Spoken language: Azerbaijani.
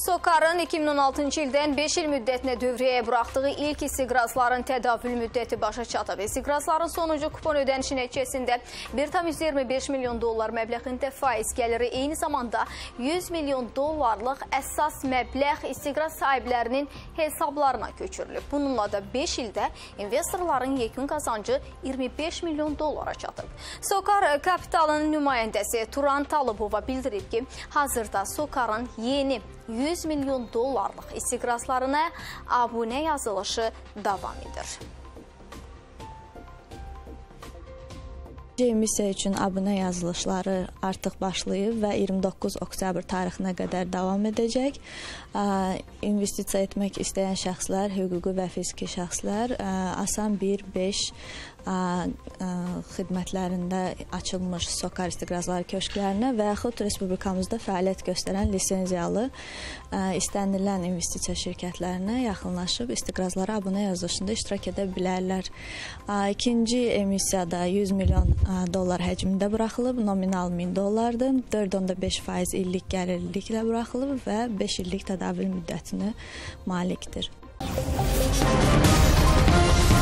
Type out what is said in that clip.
SOCAR-ın 2016-cı ildən 5 il müddətinə dövriyyəyə buraxdığı ilk istiqrazların tədavül müddəti başa çatıb. İstiqrazların sonuncu kupon ödənişi nəticəsində 1,25 milyon dollar məbləğində faiz gəliri, eyni zamanda 100 milyon dollarlıq əsas məbləğ istiqraz sahiblərinin hesablarına köçürülüb. Bununla da 5 ildə investorların yekun qazancı 25 milyon dollara çatıb. SOCAR kapitalının nümayəndəsi Turan Talıbova bildirib ki, hazırda SOCAR-ın yeni 100 milyon dollarlıq istiqrazlarına abunə yazılışı davam edir. Emissiya üçün abunə yazılışları artıq başlayıb və 29 oktyabr tarixinə qədər davam edəcək. İnvestisiya etmək istəyən şəxslər, hüquqi və fiziki şəxslər Asan 1-5 xidmətlərində açılmış SOCAR istiqrazları köşklərinə və yaxud Respublikamızda fəaliyyət göstərən lisenziyalı istənilən investisiya şirkətlərinə yaxınlaşıb istiqrazlara abunə yazılışında iştirak edə bilərlər. İkinci emissiyada 100 milyon dollar həcmində buraxılıb, nominal 1000 dollardır, 4,5% illik gəlirliklə buraxılıb və 5 illik tədavül müddətini malikdir.